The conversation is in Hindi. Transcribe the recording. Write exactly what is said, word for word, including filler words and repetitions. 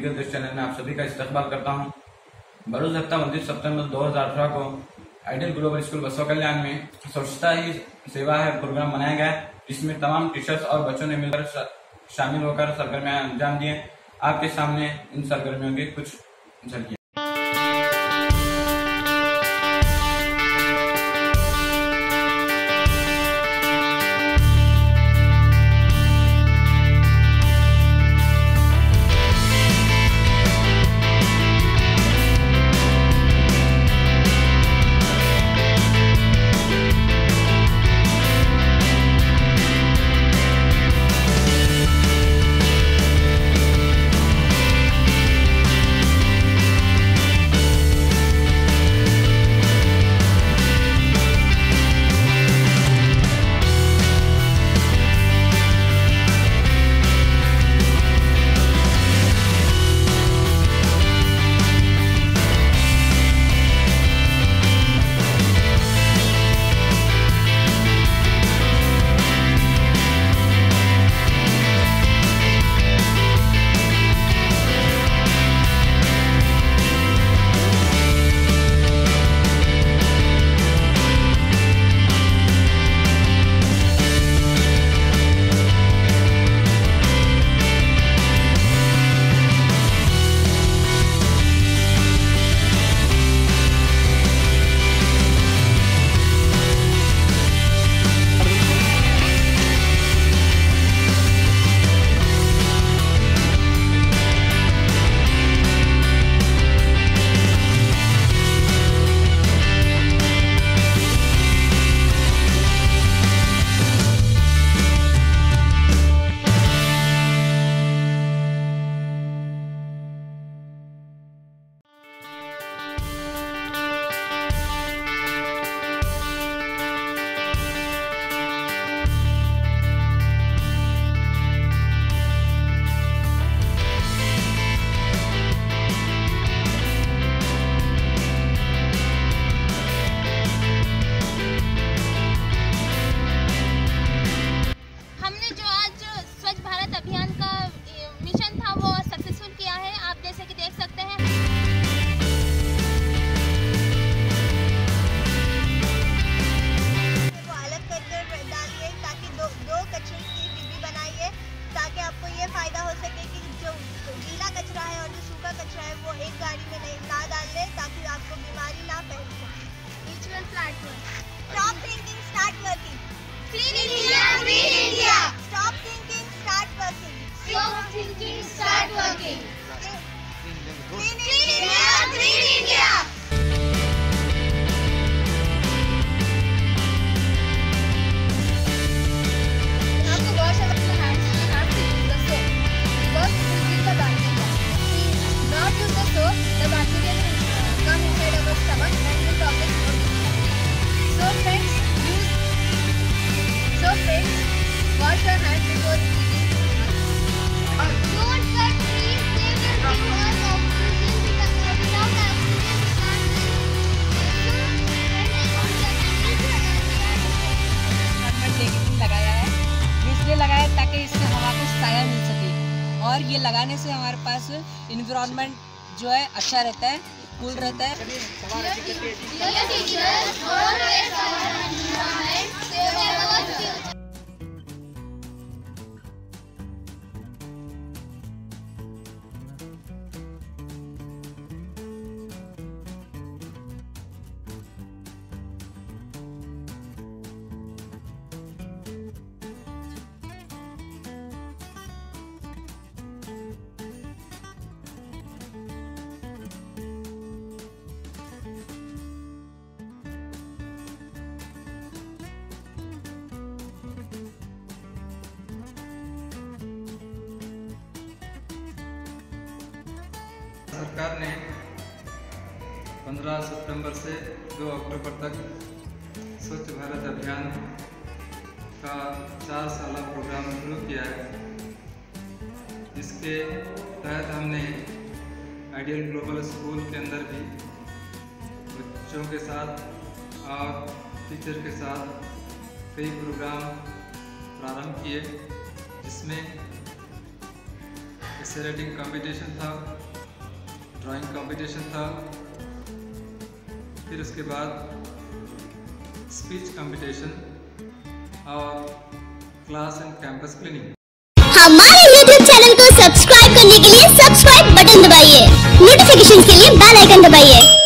व्यक्तिगत चैनल में आप सभी का इस्तकबाल करता हूं। बरोज हफ्ता उनतीस सितंबर दो हजार अठारह को आइडियल ग्लोबल स्कूल बसवाकल्याण में स्वच्छता ही सेवा है प्रोग्राम मनाया गया, जिसमें तमाम टीचर्स और बच्चों ने मिलकर शामिल होकर सरगर्मियां अंजाम दिए। आपके सामने इन सरगर्मियों की कुछ झलकियां। अभियान का मिशन था वो सक्सेसफुल किया है। आप जैसे कि देख सकते हैं वो अलग करके डालिए ताकि दो दो कचरे की डिब्बी बनाइए, ताकि आपको ये फायदा हो सके कि जो गीला कचरा है और जो सूखा कचरा है वो एक गाड़ी में नहीं ना डाल ले, ताकि आपको बीमारी ना फैल सके। Mutual platform stop thinking start working. Clean India green India. Stop thinking start working. Stop thinking start working. Clean India green India. आपको वॉश अपने हैंड्स में have to use the soap because it will kill the bacteria. Not use the soap, the bacteria will come inside our stomach and will cause us more disease. So friends, use so friends, wash your hands before eating. Don't cut trees; they will give us oxygen. Without oxygen, we can't live. Decoration लगाया है, इसलिए लगाया है ताकि इससे हवा को छाया मिल सके, और ये लगाने से हमारे पास इन्वायरमेंट जो है अच्छा रहता है, कूल रहता है। सरकार ने पंद्रह सितंबर से दो अक्टूबर तक स्वच्छ भारत अभियान का चार साल प्रोग्राम शुरू किया है। इसके तहत हमने आइडियल ग्लोबल स्कूल के अंदर भी बच्चों के साथ और टीचर के साथ कई प्रोग्राम प्रारंभ किए, जिसमें इससे राइटिंग कंपटीशन था, ड्राइंग कंपटीशन था, फिर उसके बाद स्पीच कंपटीशन और क्लास एंड कैंपस क्लीनिंग। हमारे यूट्यूब चैनल को सब्सक्राइब करने के लिए सब्सक्राइब बटन दबाइए, नोटिफिकेशन के लिए बेल आइकन दबाइए।